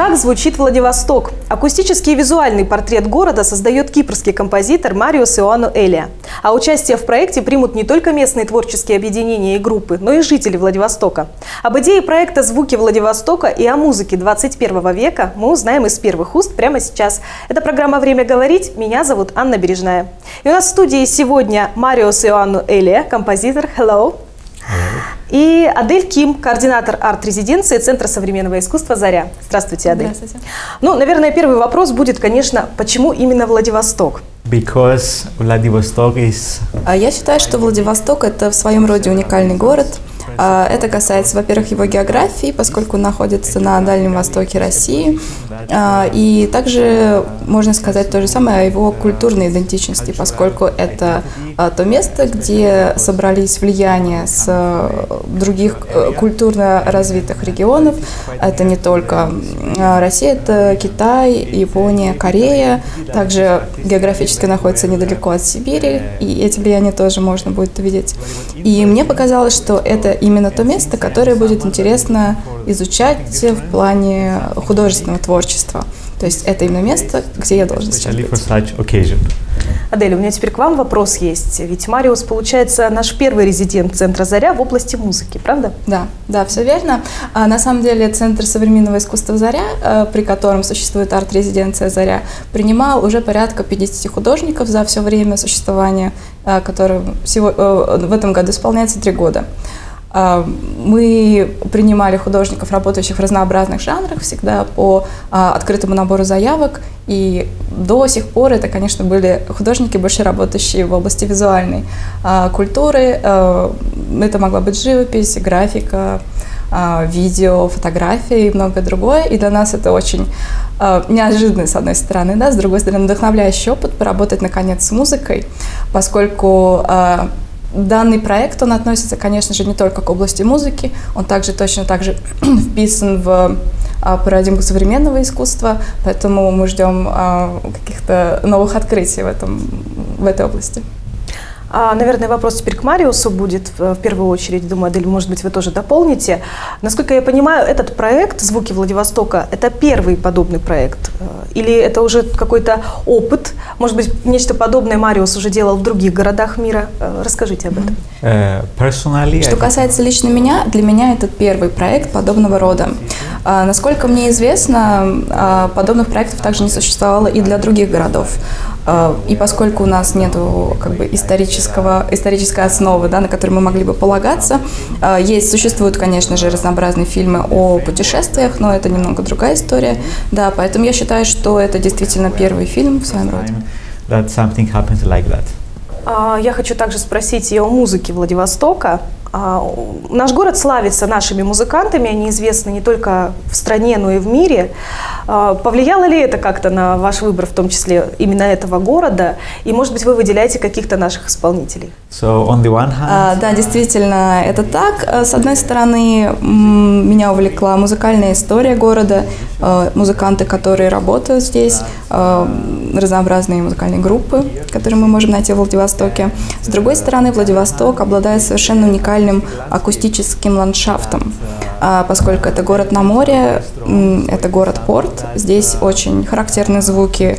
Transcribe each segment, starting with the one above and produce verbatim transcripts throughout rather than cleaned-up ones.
Как звучит Владивосток? Акустический и визуальный портрет города создает кипрский композитор Мариос Иоанну Элия. А участие в проекте примут не только местные творческие объединения и группы, но и жители Владивостока. Об идее проекта «Звуки Владивостока» и о музыке двадцать первого века мы узнаем из первых уст прямо сейчас. Это программа «Время говорить». Меня зовут Анна Бережная. И у нас в студии сегодня Мариос Иоанну Элия, композитор. Hello. И Адель Ким, координатор арт-резиденции Центра современного искусства «Заря». Здравствуйте, Адель. Здравствуйте. Ну, наверное, первый вопрос будет, конечно, почему именно Владивосток? Because Vladivostok is... Я считаю, что Владивосток – это в своем роде уникальный город. Это касается, во-первых, его географии, поскольку он находится на Дальнем Востоке России. И также можно сказать то же самое о его культурной идентичности, поскольку это то место, где собрались влияния с других культурно развитых регионов. Это не только Россия, это Китай, Япония, Корея. Также географически находится недалеко от Сибири, и эти влияния тоже можно будет увидеть. И мне показалось, что это именно то место, которое будет интересно изучать в плане художественного творчества. То есть это именно место, где я должна сейчас быть. Адель, у меня теперь к вам вопрос есть. Ведь Мариос, получается, наш первый резидент Центра «Заря» в области музыки, правда? Да, да, все верно. А, на самом деле Центр современного искусства «Заря», при котором существует арт-резиденция «Заря», принимал уже порядка пятидесяти художников за все время существования, которое всего, в этом году исполняется три года. Мы принимали художников, работающих в разнообразных жанрах, всегда по а, открытому набору заявок. И до сих пор это, конечно, были художники, больше работающие в области визуальной а, культуры. А, это могла быть живопись, графика, а, видео, фотографии и многое другое. И для нас это очень а, неожиданно, с одной стороны, да, с другой стороны, вдохновляющий опыт поработать, наконец, с музыкой, поскольку... А, Данный проект, он относится, конечно же, не только к области музыки, он также точно так же вписан в а, парадигму современного искусства, поэтому мы ждем а, каких-то новых открытий в, этом, в этой области. А, наверное, вопрос теперь к Мариосу будет в первую очередь. Думаю, Адель, может быть, вы тоже дополните. Насколько я понимаю, этот проект «Звуки Владивостока» – это первый подобный проект? Или это уже какой-то опыт? Может быть, нечто подобное Мариос уже делал в других городах мира? Расскажите об этом. Uh, Что касается лично меня, для меня это первый проект подобного рода. А, насколько мне известно, а, подобных проектов также не существовало и для других городов. А, и поскольку у нас нет как бы, исторического, исторической основы, да, на которую мы могли бы полагаться, а, есть, существуют, конечно же, разнообразные фильмы о путешествиях, но это немного другая история. Да, поэтому я считаю, что это действительно первый фильм в своем роде. That something happens like that. А, я хочу также спросить и о музыке Владивостока. А, наш город славится нашими музыкантами, они известны не только в стране, но и в мире. А, повлияло ли это как-то на ваш выбор, в том числе именно этого города? И, может быть, вы выделяете каких-то наших исполнителей? So, on the one hand, а, да, действительно, это так. С одной стороны, меня увлекла музыкальная история города, музыканты, которые работают здесь, разнообразные музыкальные группы, которые мы можем найти в Владивостоке. С другой стороны, Владивосток обладает совершенно уникальным акустическим ландшафтом, поскольку это город на море, это город-порт. Здесь очень характерны звуки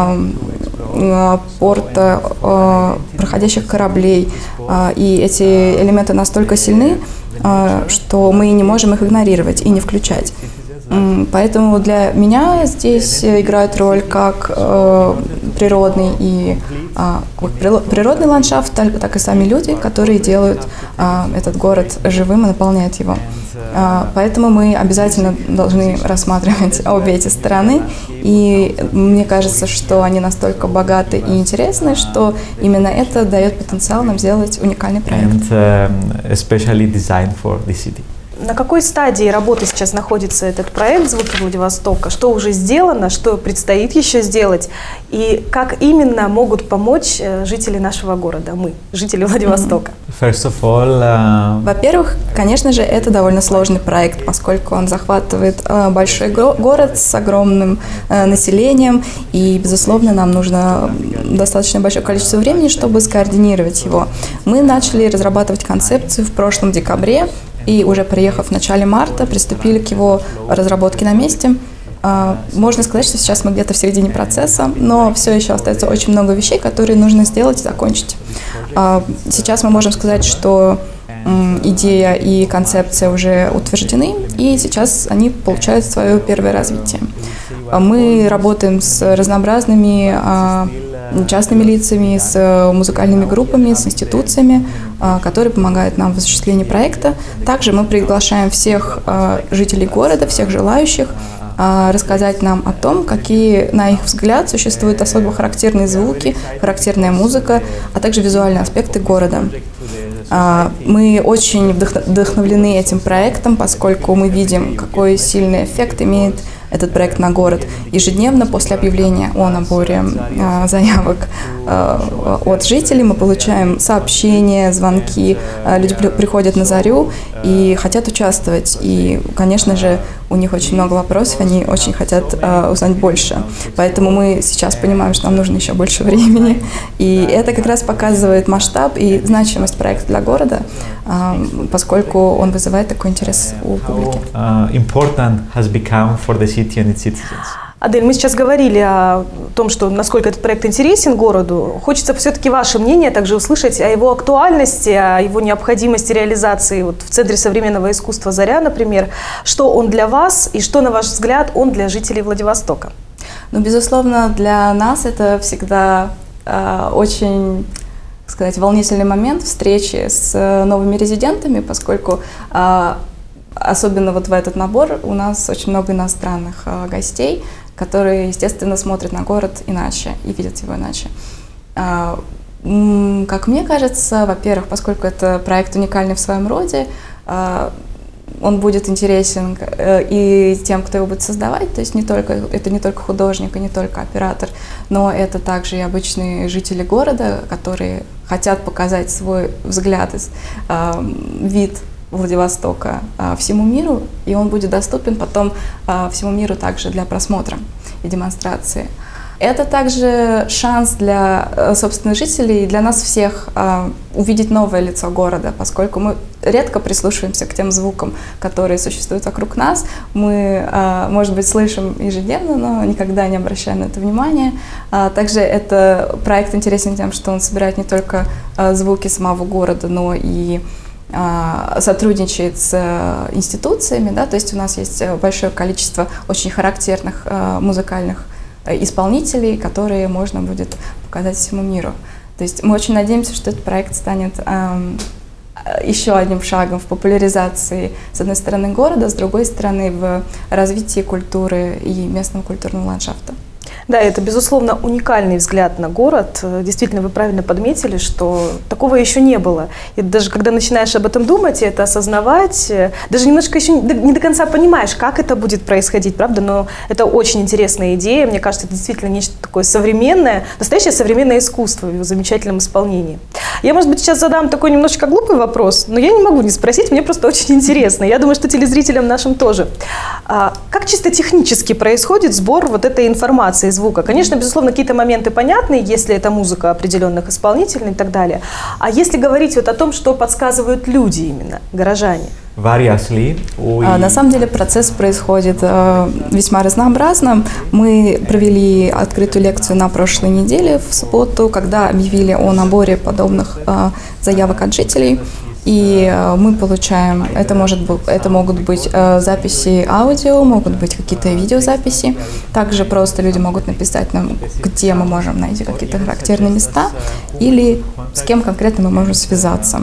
порта, проходящих кораблей, и эти элементы настолько сильны, что мы не можем их игнорировать и не включать. Поэтому для меня здесь играет роль как э, природный и э, природный ландшафт, так, так и сами люди, которые делают э, этот город живым и наполняют его. Э, поэтому мы обязательно должны рассматривать обе эти стороны. И мне кажется, что они настолько богаты и интересны, что именно это дает потенциал нам сделать уникальный проект. And, um, especially designed for the city. На какой стадии работы сейчас находится этот проект «Звуки Владивостока»? Что уже сделано, что предстоит еще сделать? И как именно могут помочь жители нашего города, мы, жители Владивостока? First of all, uh... Во-первых, конечно же, это довольно сложный проект, поскольку он захватывает uh, большой го- город с огромным uh, населением, и, безусловно, нам нужно достаточно большое количество времени, чтобы скоординировать его. Мы начали разрабатывать концепцию в прошлом декабре, и уже приехав в начале марта, приступили к его разработке на месте. Можно сказать, что сейчас мы где-то в середине процесса, но все еще остается очень много вещей, которые нужно сделать и закончить. Сейчас мы можем сказать, что идея и концепция уже утверждены, и сейчас они получают свое первое развитие. Мы работаем с разнообразными частными лицами, с музыкальными группами, с институциями, которые помогают нам в осуществлении проекта. Также мы приглашаем всех жителей города, всех желающих рассказать нам о том, какие, на их взгляд, существуют особо характерные звуки, характерная музыка, а также визуальные аспекты города. Мы очень вдохновлены этим проектом, поскольку мы видим, какой сильный эффект имеет этот проект на город. Ежедневно после объявления о наборе э, заявок э, от жителей мы получаем сообщения, звонки. Э, люди при, приходят на зарю и хотят участвовать. И, конечно же, у них очень много вопросов, они очень хотят э, узнать больше. Поэтому мы сейчас понимаем, что нам нужно еще больше времени. И это как раз показывает масштаб и значимость проекта для города, э, поскольку он вызывает такой интерес у публики. Uh, important has become for the city and its citizens. Адель, мы сейчас говорили о том, что насколько этот проект интересен городу. Хочется все-таки ваше мнение также услышать о его актуальности, о его необходимости реализации вот в Центре современного искусства «Заря», например. Что он для вас и что, на ваш взгляд, он для жителей Владивостока? Ну, безусловно, для нас это всегда э, очень, так сказать, волнительный момент встречи с э, новыми резидентами, поскольку э, особенно вот в этот набор у нас очень много иностранных э, гостей, которые, естественно, смотрят на город иначе и видят его иначе. Э, м, как мне кажется, во-первых, поскольку это проект уникальный в своем роде, э, он будет интересен э, и тем, кто его будет создавать, то есть не только, это не только художник и не только оператор, но это также и обычные жители города, которые хотят показать свой взгляд, э, вид Владивостока а, всему миру, и он будет доступен потом а, всему миру также для просмотра и демонстрации. Это также шанс для а, собственных жителей и для нас всех а, увидеть новое лицо города, поскольку мы редко прислушиваемся к тем звукам, которые существуют вокруг нас. Мы, а, может быть, слышим ежедневно, но никогда не обращаем на это внимания. А, также это проект интересен тем, что он собирает не только а, звуки самого города, но и сотрудничает с институциями, да, то есть у нас есть большое количество очень характерных музыкальных исполнителей, которые можно будет показать всему миру. То есть мы очень надеемся, что этот проект станет эм, еще одним шагом в популяризации, с одной стороны, города, с другой стороны, в развитии культуры и местного культурного ландшафта. Да, это, безусловно, уникальный взгляд на город. Действительно, вы правильно подметили, что такого еще не было. И даже когда начинаешь об этом думать и это осознавать, даже немножко еще не до конца понимаешь, как это будет происходить, правда? Но это очень интересная идея. Мне кажется, это действительно нечто такое современное, настоящее современное искусство в его замечательном исполнении. Я, может быть, сейчас задам такой немножечко глупый вопрос, но я не могу не спросить, мне просто очень интересно. Я думаю, что телезрителям нашим тоже. А как чисто технически происходит сбор вот этой информации, звука? Конечно, безусловно, какие-то моменты понятны, если это музыка определенных исполнителей и так далее. А если говорить вот о том, что подсказывают люди именно, горожане? Variously, we... На самом деле процесс происходит э, весьма разнообразно. Мы провели открытую лекцию на прошлой неделе в субботу, когда объявили о наборе подобных э, заявок от жителей. И э, мы получаем, это, может быть, это могут быть э, записи аудио, могут быть какие-то видеозаписи. Также просто люди могут написать нам, где мы можем найти какие-то характерные места или с кем конкретно мы можем связаться.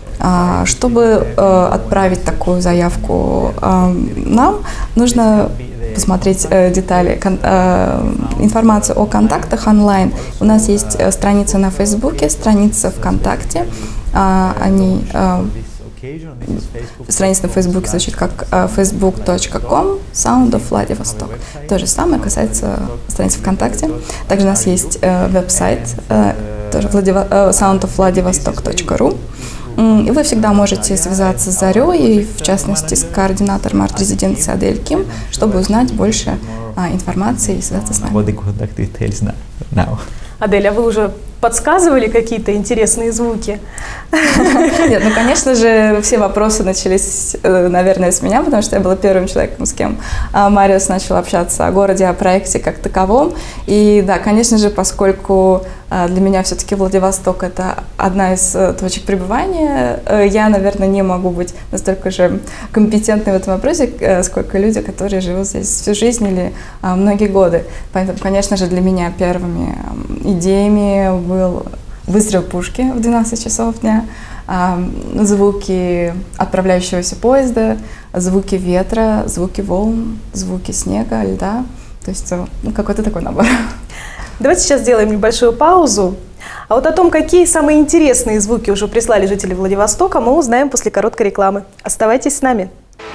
Чтобы э, отправить такую заявку э, нам, нужно посмотреть э, детали, кон, э, информацию о контактах онлайн. У нас есть э, страница на Фейсбуке, страница ВКонтакте. Э, они, э, страница на Фейсбуке звучит как э, facebook точка com Sound of Vladivostok. То же самое касается страницы ВКонтакте. Также у нас есть э, веб-сайт э, тоже э, sound of vladivostok точка ру. И вы всегда можете связаться с Зарей, и в частности с координатором арт-резиденции Адель Ким, чтобы узнать больше а, информации и связаться с нами. Адель, а вы уже подсказывали какие-то интересные звуки? Нет, ну, конечно же, все вопросы начались, наверное, с меня, потому что я была первым человеком, с кем Мариус начал общаться о городе, о проекте как таковом. И да, конечно же, поскольку для меня все-таки Владивосток – это одна из точек пребывания, я, наверное, не могу быть настолько же компетентной в этом вопросе, сколько люди, которые живут здесь всю жизнь или многие годы. Поэтому, конечно же, для меня первыми идеями был выстрел пушки в двенадцать часов дня, звуки отправляющегося поезда, звуки ветра, звуки волн, звуки снега, льда. То есть ну, какой-то такой набор. Давайте сейчас сделаем небольшую паузу. А вот о том, какие самые интересные звуки уже прислали жители Владивостока, мы узнаем после короткой рекламы. Оставайтесь с нами.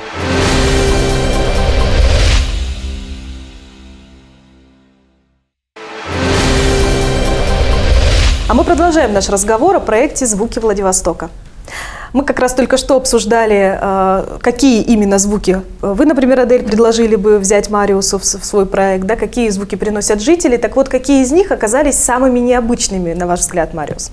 А мы продолжаем наш разговор о проекте «Звуки Владивостока». Мы как раз только что обсуждали, какие именно звуки вы, например, Адель, предложили бы взять Мариусу в свой проект, да, какие звуки приносят жители. Так вот, какие из них оказались самыми необычными, на ваш взгляд, Мариус?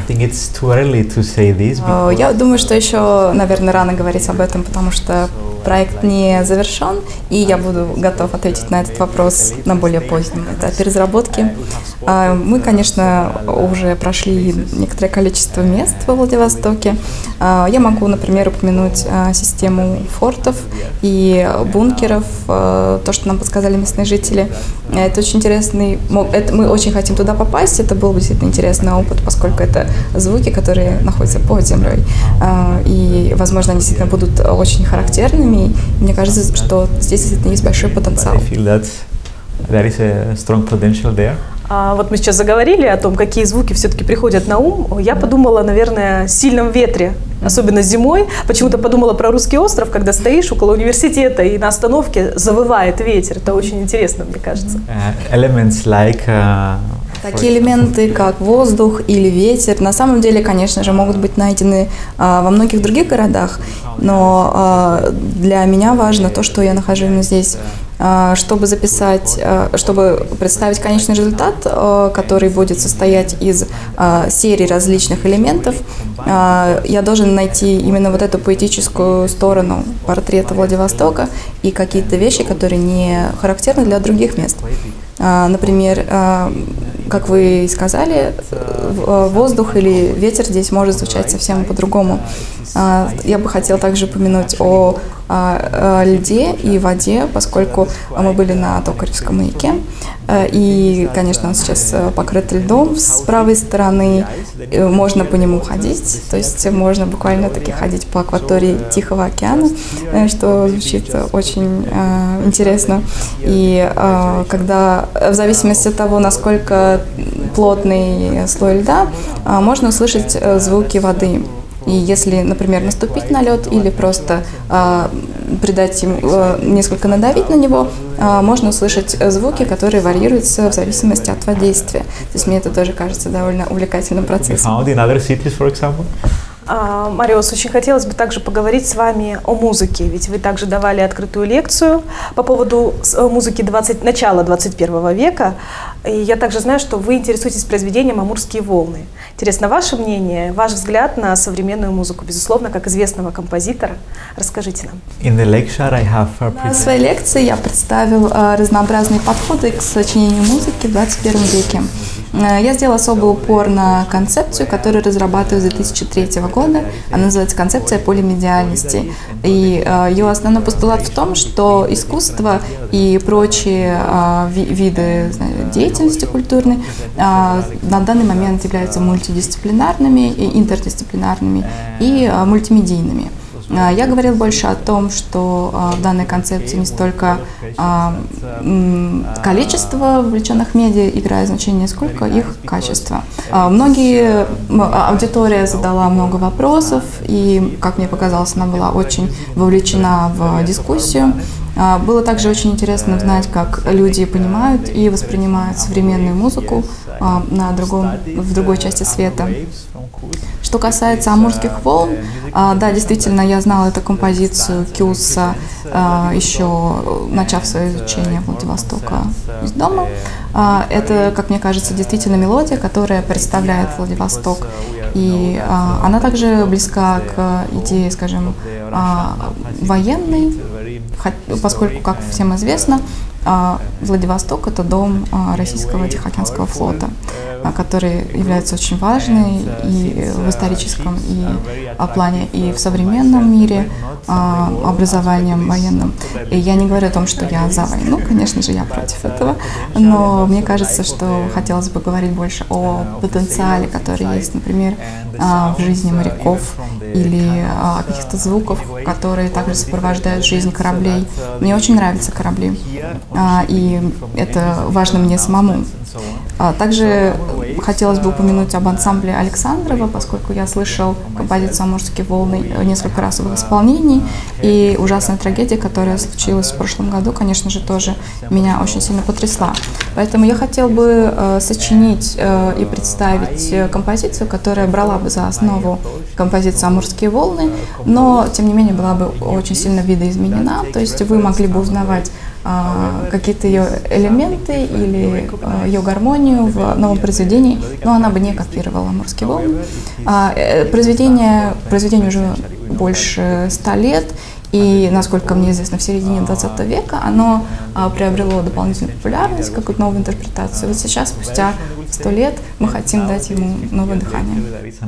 Я думаю, что еще, наверное, рано говорить об этом, потому что проект не завершен, и я буду готов ответить на этот вопрос на более позднем этапе разработки. Мы, конечно, уже прошли некоторое количество мест во Владивостоке. Я могу, например, упомянуть систему фортов и бункеров, то, что нам подсказали местные жители. Это очень интересный, это, мы очень хотим туда попасть, это был действительно интересный опыт, поскольку это звуки, которые находятся под землей. И, возможно, они действительно будут очень характерными. И мне кажется, что здесь действительно есть большой потенциал. А вот мы сейчас заговорили о том, какие звуки все-таки приходят на ум. Я подумала, наверное, о сильном ветре, особенно зимой. Почему-то подумала про Русский остров, когда стоишь около университета и на остановке завывает ветер. Это очень интересно, мне кажется. Elements like, uh, Такие элементы, как воздух или ветер, на самом деле, конечно же, могут быть найдены а, во многих других городах, но а, для меня важно то, что я нахожу именно здесь. Чтобы записать, чтобы представить конечный результат, который будет состоять из серии различных элементов, я должен найти именно вот эту поэтическую сторону портрета Владивостока и какие-то вещи, которые не характерны для других мест. Например, как вы сказали, воздух или ветер здесь может звучать совсем по-другому. Я бы хотела также упомянуть о льде и воде, поскольку мы были на Токаревском маяке. И, конечно, он сейчас покрыт льдом с правой стороны, можно по нему ходить, то есть можно буквально таки ходить по акватории Тихого океана, что звучит очень э, интересно. И э, когда, в зависимости от того, насколько плотный слой льда, э, можно услышать э, звуки воды. И если, например, наступить на лед или просто э, придать ему, э, несколько надавить на него, э, можно услышать звуки, которые варьируются в зависимости от воздействия. То есть мне это тоже кажется довольно увлекательным процессом. Мариус, очень хотелось бы также поговорить с вами о музыке, ведь вы также давали открытую лекцию по поводу музыки двадцать, начала двадцать первого века, и я также знаю, что вы интересуетесь произведением «Амурские волны». Интересно ваше мнение, ваш взгляд на современную музыку, безусловно, как известного композитора. Расскажите нам. In the lecture I have На своей лекции я представил разнообразные подходы к сочинению музыки в двадцать первом веке. Я сделала особый упор на концепцию, которую разрабатываю с две тысячи третьего года. Она называется «Концепция полимедиальности». И ее основной постулат в том, что искусство и прочие виды деятельности культурной на данный момент являются мультидисциплинарными, и интердисциплинарными и мультимедийными. Я говорил больше о том, что в данной концепции не столько количество вовлеченных медиа играет значение, сколько их качество. Многие, аудитория задала много вопросов, и, как мне показалось, она была очень вовлечена в дискуссию. Было также очень интересно узнать, как люди понимают и воспринимают современную музыку, а, на другом, в другой части света. Что касается амурских волн, а, да, действительно, я знала эту композицию Кюса, а, еще начав свое изучение Владивостока из дома. А, это, как мне кажется, действительно мелодия, которая представляет Владивосток. И а, она также близка к идее, скажем, а, военной, поскольку, как всем известно, а, Владивосток – это дом а, российского Тихоокеанского флота, а, который является очень важным и в историческом и а, плане, и в современном мире а, образованием военным. И я не говорю о том, что я за войну, конечно же, я против этого, но мне кажется, что хотелось бы говорить больше о потенциале, который есть, например, а, в жизни моряков или а, каких-то звуков, которые также сопровождают жизнь кораблей. Мне очень нравятся корабли, а, и это важно мне самому. А, также хотелось бы упомянуть об ансамбле Александрова, поскольку я слышал композицию «Амурские волны» несколько раз в их исполнении, и ужасная трагедия, которая случилась в прошлом году, конечно же, тоже меня очень сильно потрясла. Поэтому я хотела бы э, сочинить э, и представить композицию, которая брала бы за основу композицию «Амурские волны», но, тем не менее, была бы очень сильно видоизменена, то есть вы могли бы узнавать какие-то ее элементы или ее гармонию в новом произведении, но она бы не копировала «Амурские волны». Произведение, произведение уже больше ста лет, и, насколько мне известно, в середине двадцатого века оно приобрело дополнительную популярность, какую-то новую интерпретацию. Вот сейчас, спустя сто лет, мы хотим дать ему новое дыхание.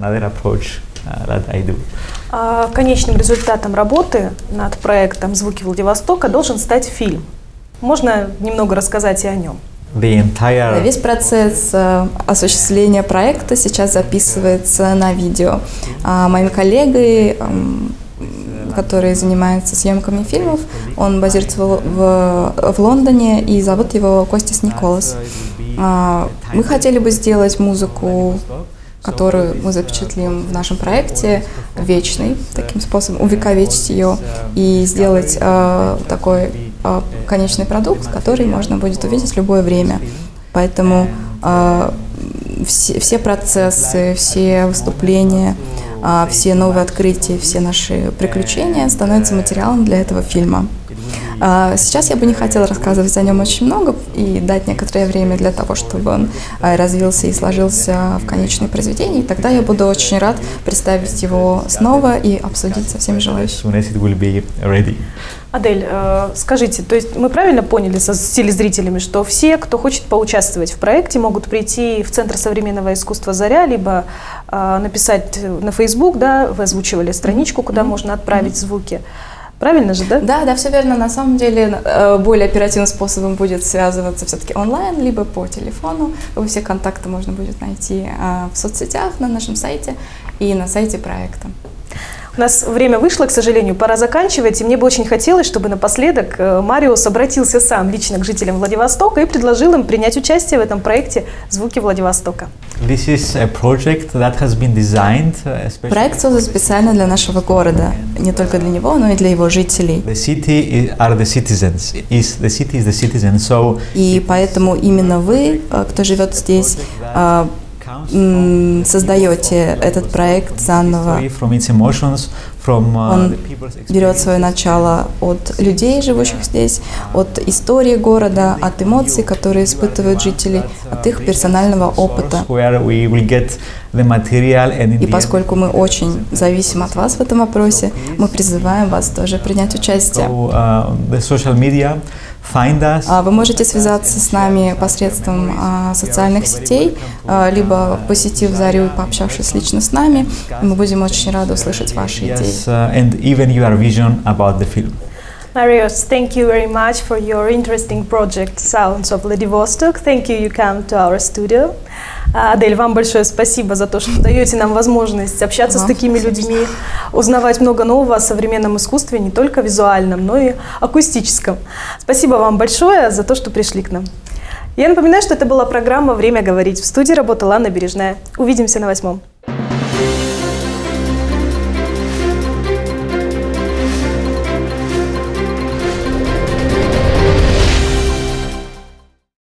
Конечным результатом работы над проектом «Звуки Владивостока» должен стать фильм. Можно немного рассказать и о нем? Entire... Весь процесс осуществления проекта сейчас записывается на видео. Моим коллегой, который занимается съемками фильмов, он базируется в, в, в Лондоне, и зовут его Костис Николас. Мы хотели бы сделать музыку, которую мы запечатлим в нашем проекте, вечной, таким способом увековечить ее и сделать э, такой э, конечный продукт, который можно будет увидеть в любое время. Поэтому э, все, все процессы, все выступления, э, все новые открытия, все наши приключения становятся материалом для этого фильма. Сейчас я бы не хотела рассказывать о нем очень много и дать некоторое время для того, чтобы он развился и сложился в конечное произведение. И тогда я буду очень рад представить его снова и обсудить со всеми желающими. Адель, скажите, то есть мы правильно поняли с телезрителями, что все, кто хочет поучаствовать в проекте, могут прийти в Центр современного искусства «Заря», либо написать на Facebook, да, вы озвучивали страничку, куда mm-hmm. можно отправить mm-hmm. звуки. Правильно же, да? Да, да, все верно. На самом деле более оперативным способом будет связываться все-таки онлайн, либо по телефону. Все контакты можно будет найти в соцсетях, на нашем сайте и на сайте проекта. У нас время вышло, к сожалению, пора заканчивать, и мне бы очень хотелось, чтобы напоследок Мариус обратился сам лично к жителям Владивостока и предложил им принять участие в этом проекте «Звуки Владивостока». This is a project that has been designed, Проект создан специально для нашего города, не только для него, но и для его жителей. The city are the citizens. Is the city is the citizen. So и поэтому именно вы, кто живет здесь, создаете этот проект заново. Он берет свое начало от людей, живущих здесь, от истории города, от эмоций, которые испытывают жители, от их персонального опыта. И поскольку мы очень зависим от вас в этом вопросе, мы призываем вас тоже принять участие. Вы можете связаться с нами посредством а, социальных сетей, а, либо посетив Зарю и пообщавшись лично с нами. Мы будем очень рады услышать ваши идеи. Marius, thank you very much for your interesting project Sounds of Vladivostok. Thank you, you come to our studio. Адель, вам большое спасибо за то, что даете нам возможность общаться ага, с такими спасибо. людьми, узнавать много нового о современном искусстве, не только визуальном, но и акустическом. Спасибо вам большое за то, что пришли к нам. Я напоминаю, что это была программа «Время говорить». В студии работала Анна Бережная. Увидимся на восьмом.